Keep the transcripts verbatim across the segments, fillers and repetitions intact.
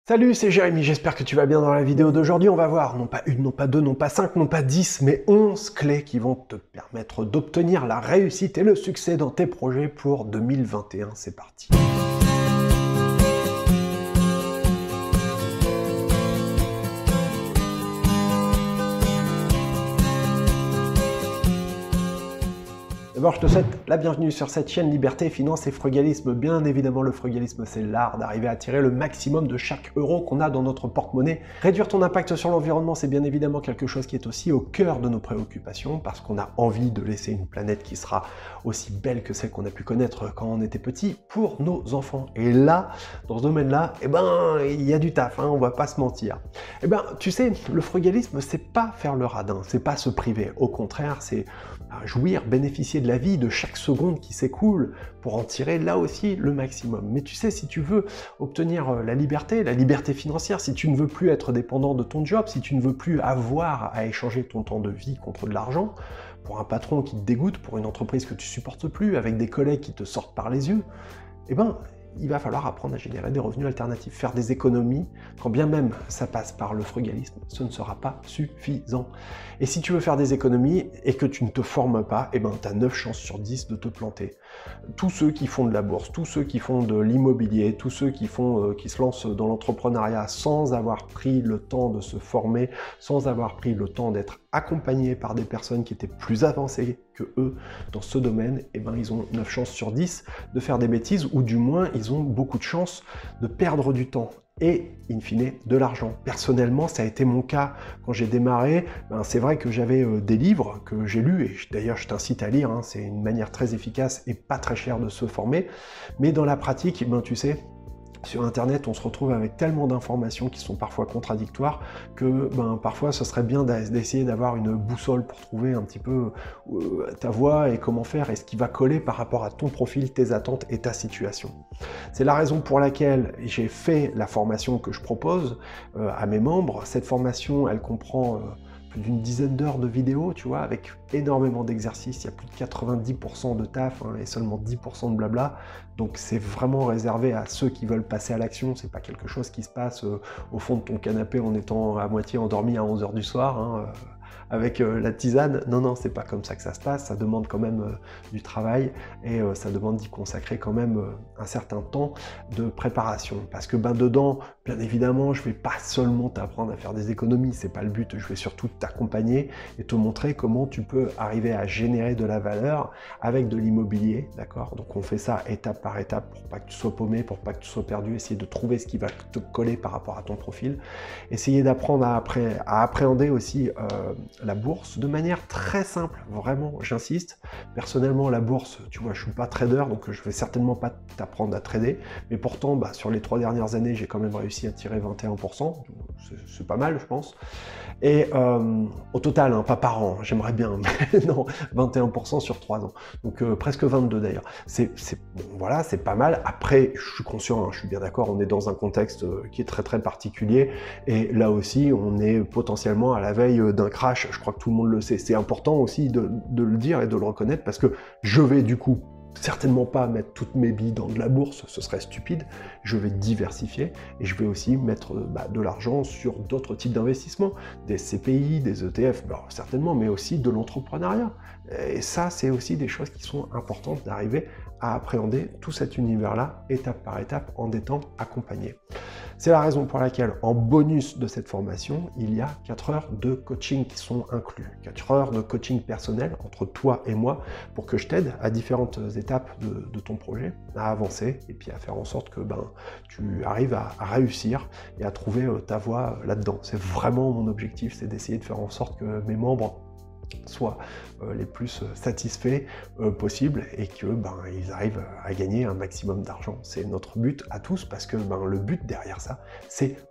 Salut, c'est Jérémy, j'espère que tu vas bien. Dans la vidéo d'aujourd'hui. On va voir non pas une, non pas deux, non pas cinq, non pas dix, mais onze clés qui vont te permettre d'obtenir la réussite et le succès dans tes projets pour deux mille vingt et un. C'est parti. D'abord, je te souhaite la bienvenue sur cette chaîne Liberté, Finance et Frugalisme. Bien évidemment, le frugalisme, c'est l'art d'arriver à tirer le maximum de chaque euro qu'on a dans notre porte-monnaie. Réduire ton impact sur l'environnement, c'est bien évidemment quelque chose qui est aussi au cœur de nos préoccupations, parce qu'on a envie de laisser une planète qui sera aussi belle que celle qu'on a pu connaître quand on était petit pour nos enfants. Et là, dans ce domaine-là, eh ben, il y a du taf, hein, on va pas se mentir. Eh ben, tu sais, le frugalisme, c'est pas faire le radin, c'est pas se priver. Au contraire, c'est jouir, bénéficier de la vie, de chaque seconde qui s'écoule pour en tirer là aussi le maximum. Mais tu sais, si tu veux obtenir la liberté, la liberté financière, si tu ne veux plus être dépendant de ton job, si tu ne veux plus avoir à échanger ton temps de vie contre de l'argent, pour un patron qui te dégoûte, pour une entreprise que tu supportes plus, avec des collègues qui te sortent par les yeux, eh ben, il va falloir apprendre à générer des revenus alternatifs, faire des économies, quand bien même ça passe par le frugalisme, ce ne sera pas suffisant. Et si tu veux faire des économies et que tu ne te formes pas, eh ben, tu as neuf chances sur dix de te planter. Tous ceux qui font de la bourse, tous ceux qui font de l'immobilier, tous ceux qui, font, euh, qui se lancent dans l'entrepreneuriat sans avoir pris le temps de se former, sans avoir pris le temps d'être accompagnés par des personnes qui étaient plus avancées que eux dans ce domaine, eh ben, ils ont neuf chances sur dix de faire des bêtises, ou du moins ils ont beaucoup de chances de perdre du temps et, in fine, de l'argent. Personnellement, ça a été mon cas quand j'ai démarré. Ben, c'est vrai que j'avais euh, des livres que j'ai lus, et d'ailleurs je t'incite à lire, hein, c'est une manière très efficace et pas très chère de se former, mais dans la pratique, ben, tu sais, sur Internet, on se retrouve avec tellement d'informations qui sont parfois contradictoires que ben, parfois ce serait bien d'essayer d'avoir une boussole pour trouver un petit peu euh, ta voie et comment faire et ce qui va coller par rapport à ton profil, tes attentes et ta situation. C'est la raison pour laquelle j'ai fait la formation que je propose euh, à mes membres. Cette formation, elle comprend euh, plus d'une dizaine d'heures de vidéos, tu vois, avec énormément d'exercices. Il y a plus de quatre-vingt-dix pour cent de taf hein, et seulement dix pour cent de blabla. Donc c'est vraiment réservé à ceux qui veulent passer à l'action. C'est pas quelque chose qui se passe euh, au fond de ton canapé en étant à moitié endormi à onze heures du soir, hein, euh, avec euh, la tisane. Non, non, c'est pas comme ça que ça se passe. Ça demande quand même euh, du travail et euh, ça demande d'y consacrer quand même euh, un certain temps de préparation. Parce que ben dedans, bien évidemment, je vais pas seulement t'apprendre à faire des économies, c'est pas le but. Je vais surtout t'accompagner et te montrer comment tu peux arriver à générer de la valeur avec de l'immobilier, d'accord? Donc on fait ça étape par étape pour pas que tu sois paumé, pour pas que tu sois perdu, essayer de trouver ce qui va te coller par rapport à ton profil, essayer d'apprendre à, appré à appréhender aussi euh, la bourse de manière très simple, vraiment, j'insiste. Personnellement, la bourse, tu vois, je suis pas trader, donc je vais certainement pas t'apprendre à trader, mais pourtant, bah, sur les trois dernières années, j'ai quand même réussi à tirer vingt et un pour cent, c'est pas mal, je pense. Et euh, au total, hein, pas par an, j'aimerais bien, mais non, vingt et un pour cent sur trois ans, donc euh, presque vingt-deux d'ailleurs. C'est, bon, voilà, c'est pas mal. Après, je suis conscient, hein, je suis bien d'accord, on est dans un contexte qui est très très particulier, et là aussi, on est potentiellement à la veille d'un crash. Je crois que tout le monde le sait. C'est important aussi de, de le dire et de le reconnaître, parce que je vais du coup certainement pas mettre toutes mes billes dans de la bourse, ce serait stupide. Je vais diversifier et je vais aussi mettre bah, de l'argent sur d'autres types d'investissements, des C P I, des E T F, bah, certainement, mais aussi de l'entrepreneuriat. Et ça, c'est aussi des choses qui sont importantes d'arriver à appréhender tout cet univers-là, étape par étape, en étant accompagné. C'est la raison pour laquelle, en bonus de cette formation, il y a quatre heures de coaching qui sont inclus. quatre heures de coaching personnel entre toi et moi pour que je t'aide à différentes étapes de, de ton projet, à avancer et puis à faire en sorte que ben, tu arrives à, à réussir et à trouver euh, ta voie euh, là-dedans. C'est vraiment mon objectif, c'est d'essayer de faire en sorte que mes membres soient euh, les plus satisfaits euh, possible et que ben, ils arrivent à gagner un maximum d'argent. C'est notre but à tous, parce que ben, le but derrière ça, c'est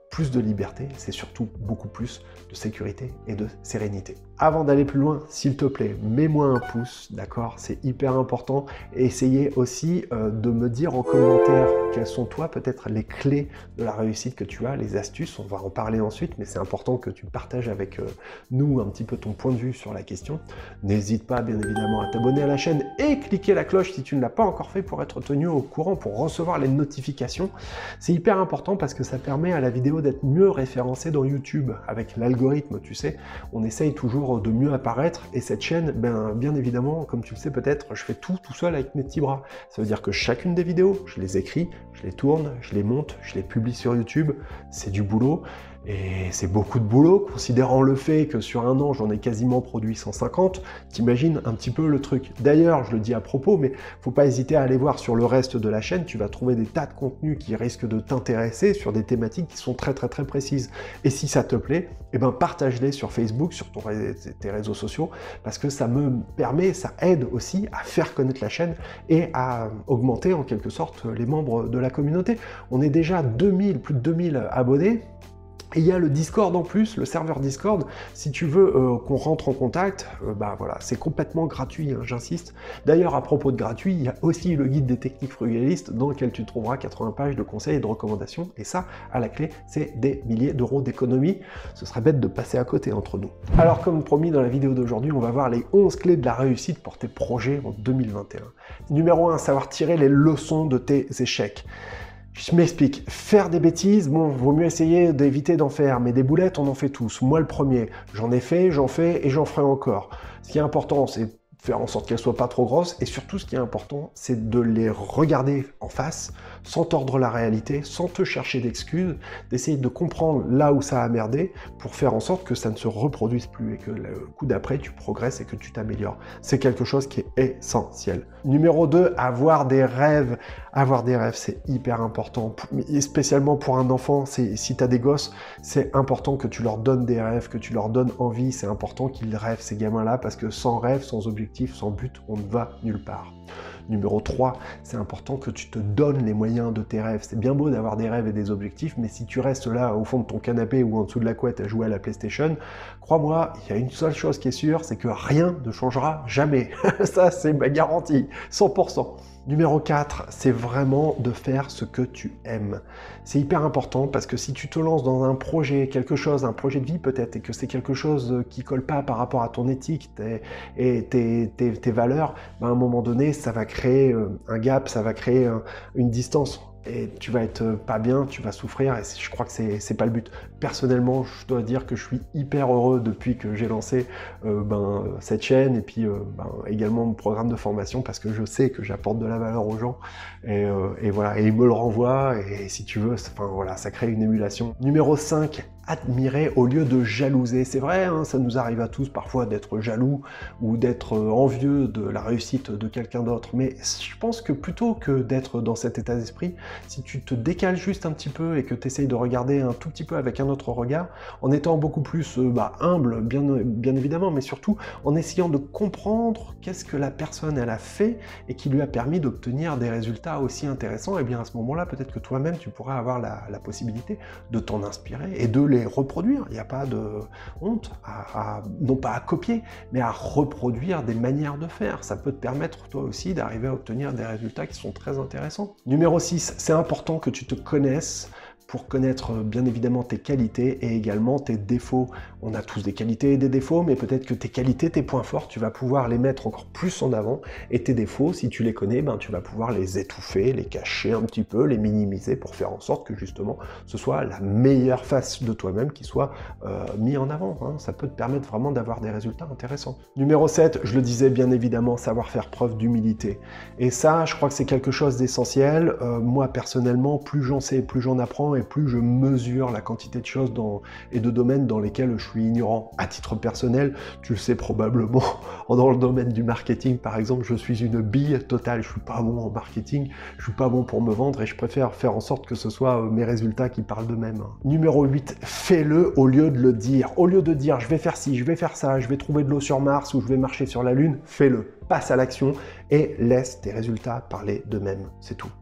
plus de liberté, c'est surtout beaucoup plus de sécurité et de sérénité. Avant d'aller plus loin, s'il te plaît, mets-moi un pouce, d'accord? C'est hyper important. Et essayez aussi euh, de me dire en commentaire quelles sont toi peut-être les clés de la réussite que tu as, les astuces, on va en parler ensuite, mais c'est important que tu partages avec euh, nous un petit peu ton point de vue sur la question. N'hésite pas bien évidemment à t'abonner à la chaîne et cliquer la cloche si tu ne l'as pas encore fait pour être tenu au courant, pour recevoir les notifications. C'est hyper important parce que ça permet à la vidéo d'être mieux référencée dans YouTube. Avec l'algorithme, tu sais, on essaye toujours de mieux apparaître et cette chaîne, ben, bien évidemment, comme tu le sais peut-être, je fais tout tout seul avec mes petits bras. Ça veut dire que chacune des vidéos, je les écris, je les tourne, je les monte, je les publie sur YouTube, c'est du boulot. Et c'est beaucoup de boulot, considérant le fait que sur un an, j'en ai quasiment produit cent cinquante, t'imagines un petit peu le truc. D'ailleurs, je le dis à propos, mais faut pas hésiter à aller voir sur le reste de la chaîne, tu vas trouver des tas de contenus qui risquent de t'intéresser sur des thématiques qui sont très très très précises. Et si ça te plaît, eh ben partage-les sur Facebook, sur ton, tes réseaux sociaux, parce que ça me permet, ça aide aussi à faire connaître la chaîne et à augmenter en quelque sorte les membres de la communauté. On est déjà deux mille, plus de deux mille abonnés. Et il y a le Discord en plus, le serveur Discord, si tu veux euh, qu'on rentre en contact, euh, bah voilà, c'est complètement gratuit, hein, j'insiste. D'ailleurs, à propos de gratuit, il y a aussi le guide des techniques frugalistes dans lequel tu trouveras quatre-vingts pages de conseils et de recommandations, et ça, à la clé, c'est des milliers d'euros d'économie. Ce serait bête de passer à côté entre nous. Alors, comme promis, dans la vidéo d'aujourd'hui, on va voir les onze clés de la réussite pour tes projets en deux mille vingt et un. Numéro un, savoir tirer les leçons de tes échecs. Je m'explique, faire des bêtises, bon, vaut mieux essayer d'éviter d'en faire, mais des boulettes, on en fait tous. Moi, le premier, j'en ai fait, j'en fais et j'en ferai encore. Ce qui est important, c'est faire en sorte qu'elles soient pas trop grosses, et surtout, ce qui est important, c'est de les regarder en face, sans tordre la réalité, sans te chercher d'excuses, d'essayer de comprendre là où ça a merdé, pour faire en sorte que ça ne se reproduise plus, et que le coup d'après, tu progresses et que tu t'améliores. C'est quelque chose qui est essentiel. Numéro deux, avoir des rêves. Avoir des rêves, c'est hyper important, et spécialement pour un enfant, si tu as des gosses, c'est important que tu leur donnes des rêves, que tu leur donnes envie, c'est important qu'ils rêvent, ces gamins-là, parce que sans rêve, sans objectif, sans but, on ne va nulle part. Numéro trois, c'est important que tu te donnes les moyens de tes rêves. C'est bien beau d'avoir des rêves et des objectifs, mais si tu restes là au fond de ton canapé ou en dessous de la couette à jouer à la PlayStation, crois-moi, il y a une seule chose qui est sûre, c'est que rien ne changera jamais. Ça, c'est ma garantie, cent pour cent. Numéro quatre, c'est vraiment de faire ce que tu aimes. C'est hyper important parce que si tu te lances dans un projet, quelque chose, un projet de vie peut-être, et que c'est quelque chose qui colle pas par rapport à ton éthique tes, et tes, tes, tes valeurs, ben à un moment donné, ça va créer un gap, ça va créer un, une distance. Et tu vas être pas bien, tu vas souffrir, et je crois que c'est pas le but. Personnellement, je dois dire que je suis hyper heureux depuis que j'ai lancé euh, ben, cette chaîne, et puis euh, ben, également mon programme de formation, parce que je sais que j'apporte de la valeur aux gens, et, euh, et voilà, et ils me le renvoient, et si tu veux, enfin voilà, ça crée une émulation. Numéro cinq, admirer au lieu de jalouser. C'est vrai, hein, ça nous arrive à tous parfois d'être jaloux ou d'être envieux de la réussite de quelqu'un d'autre, mais je pense que plutôt que d'être dans cet état d'esprit, si tu te décales juste un petit peu et que tu essayes de regarder un tout petit peu avec un autre regard, en étant beaucoup plus euh, bah, humble, bien, bien évidemment, mais surtout en essayant de comprendre qu'est-ce que la personne elle a fait et qui lui a permis d'obtenir des résultats aussi intéressants, et bien à ce moment-là, peut-être que toi-même, tu pourras avoir la, la possibilité de t'en inspirer et de les reproduire. Il n'y a pas de honte, à, à, non pas à copier, mais à reproduire des manières de faire. Ça peut te permettre toi aussi d'arriver à obtenir des résultats qui sont très intéressants. Numéro six, c'est important que tu te connaisses pour connaître bien évidemment tes qualités et également tes défauts. On a tous des qualités et des défauts, mais peut-être que tes qualités, tes points forts, tu vas pouvoir les mettre encore plus en avant, et tes défauts, si tu les connais, ben, tu vas pouvoir les étouffer, les cacher un petit peu, les minimiser pour faire en sorte que justement ce soit la meilleure face de toi-même qui soit euh, mis en avant. Hein. Ça peut te permettre vraiment d'avoir des résultats intéressants. Numéro sept, je le disais bien évidemment, savoir faire preuve d'humilité. Et ça, je crois que c'est quelque chose d'essentiel. Euh, moi personnellement, plus j'en sais, plus j'en apprends, et plus je mesure la quantité de choses dans, et de domaines dans lesquels je suis ignorant. À titre personnel, tu le sais probablement, dans le domaine du marketing par exemple, je suis une bille totale, je suis pas bon en marketing, je suis pas bon pour me vendre, et je préfère faire en sorte que ce soit mes résultats qui parlent d'eux-mêmes. Numéro huit, fais-le au lieu de le dire. Au lieu de dire je vais faire ci, je vais faire ça, je vais trouver de l'eau sur Mars ou je vais marcher sur la Lune, fais-le. Passe à l'action et laisse tes résultats parler d'eux-mêmes, c'est tout.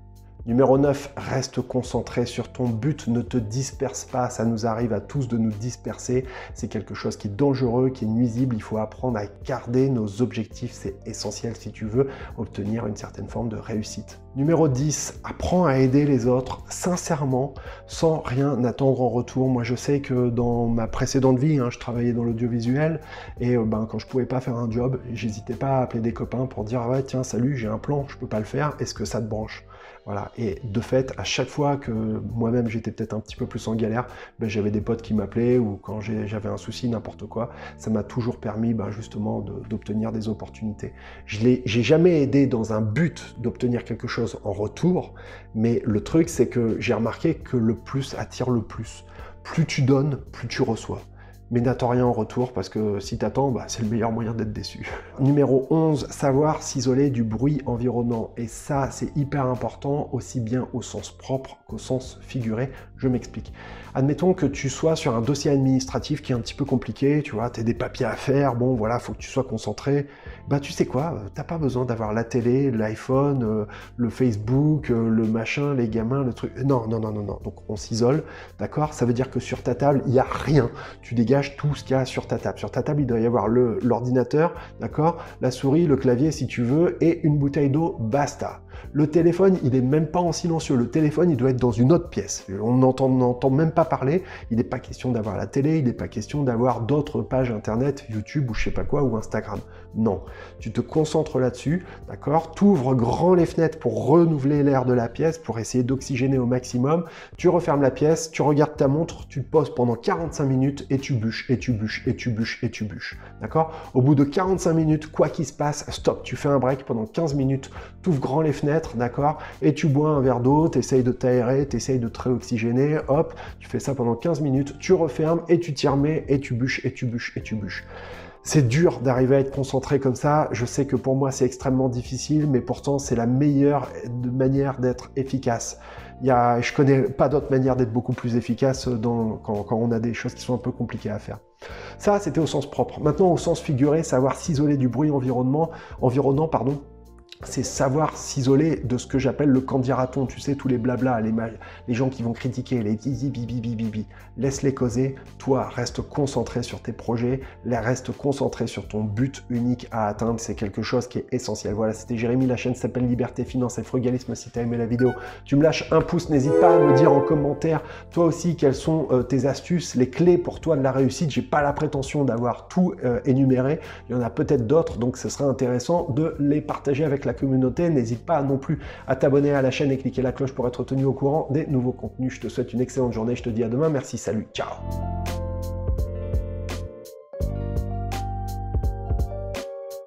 Numéro neuf, reste concentré sur ton but, ne te disperse pas, ça nous arrive à tous de nous disperser, c'est quelque chose qui est dangereux, qui est nuisible, il faut apprendre à garder nos objectifs, c'est essentiel si tu veux obtenir une certaine forme de réussite. Numéro dix, apprends à aider les autres sincèrement, sans rien attendre en retour. Moi je sais que dans ma précédente vie, hein, je travaillais dans l'audiovisuel et euh, ben, quand je pouvais pas faire un job, j'hésitais pas à appeler des copains pour dire ah ouais tiens salut j'ai un plan, je peux pas le faire, est-ce que ça te branche? Voilà, et de fait, à chaque fois que moi-même j'étais peut-être un petit peu plus en galère, ben, j'avais des potes qui m'appelaient ou quand j'avais un souci, n'importe quoi, ça m'a toujours permis ben, justement d'obtenir des opportunités. Je n'ai jamais aidé dans un but d'obtenir quelque chose en retour, mais le truc c'est que j'ai remarqué que le plus attire le plus. Plus tu donnes, plus tu reçois. Mais n'attends rien en retour parce que si t'attends, bah, c'est le meilleur moyen d'être déçu. Numéro onze, savoir s'isoler du bruit environnant. Et ça, c'est hyper important, aussi bien au sens propre qu'au sens figuré. Je m'explique. Admettons que tu sois sur un dossier administratif qui est un petit peu compliqué, tu vois, tu as des papiers à faire, bon voilà, faut que tu sois concentré. Bah tu sais quoi, t'as pas besoin d'avoir la télé, l'iPhone, euh, le Facebook, euh, le machin, les gamins, le truc. Non, non, non, non, non. Donc on s'isole, d'accord? Ça veut dire que sur ta table, il n'y a rien. Tu dégages tout ce qu'il y a sur ta table. Sur ta table, il doit y avoir l'ordinateur, d'accord? La souris, le clavier si tu veux, et une bouteille d'eau, basta. Le téléphone, il n'est même pas en silencieux. Le téléphone, il doit être dans une autre pièce. On n'entend même pas parler. Il n'est pas question d'avoir la télé, il n'est pas question d'avoir d'autres pages internet, YouTube ou je sais pas quoi, ou Instagram. Non. Tu te concentres là-dessus, d'accord? Tu ouvres grand les fenêtres pour renouveler l'air de la pièce, pour essayer d'oxygéner au maximum. Tu refermes la pièce, tu regardes ta montre, tu te poses pendant quarante-cinq minutes et tu bûches, et tu bûches, et tu bûches, et tu bûches. D'accord? Au bout de quarante-cinq minutes, quoi qu'il se passe, stop. Tu fais un break pendant quinze minutes, tu ouvres grand les fenêtres, d'accord? Et tu bois un verre d'eau, tu essayes de t'aérer, tu essayes de te réoxygéner, hop, tu fais ça pendant quinze minutes, tu refermes et tu t'y remets et tu bûches, et tu bûches, et tu bûches. C'est dur d'arriver à être concentré comme ça, je sais que pour moi c'est extrêmement difficile, mais pourtant c'est la meilleure manière d'être efficace. Il y a, je connais pas d'autre manière d'être beaucoup plus efficace dans, quand, quand on a des choses qui sont un peu compliquées à faire. Ça, c'était au sens propre. Maintenant, au sens figuré, savoir s'isoler du bruit environnement, environnant, pardon, c'est savoir s'isoler de ce que j'appelle le candidaton, tu sais, tous les blabla, les, les gens qui vont critiquer, les zizi, bibi, bibi, bibi. Laisse-les causer, toi, reste concentré sur tes projets, reste concentré sur ton but unique à atteindre, c'est quelque chose qui est essentiel. Voilà, c'était Jérémy, la chaîne s'appelle Liberté, Finance et Frugalisme. Si tu as aimé la vidéo, tu me lâches un pouce, n'hésite pas à me dire en commentaire, toi aussi, quelles sont euh, tes astuces, les clés pour toi de la réussite. J'ai pas la prétention d'avoir tout euh, énuméré, il y en a peut-être d'autres, donc ce serait intéressant de les partager avec la communauté. N'hésite pas non plus à t'abonner à la chaîne et cliquer la cloche pour être tenu au courant des nouveaux contenus. Je te souhaite une excellente journée, je te dis à demain, merci, salut, ciao.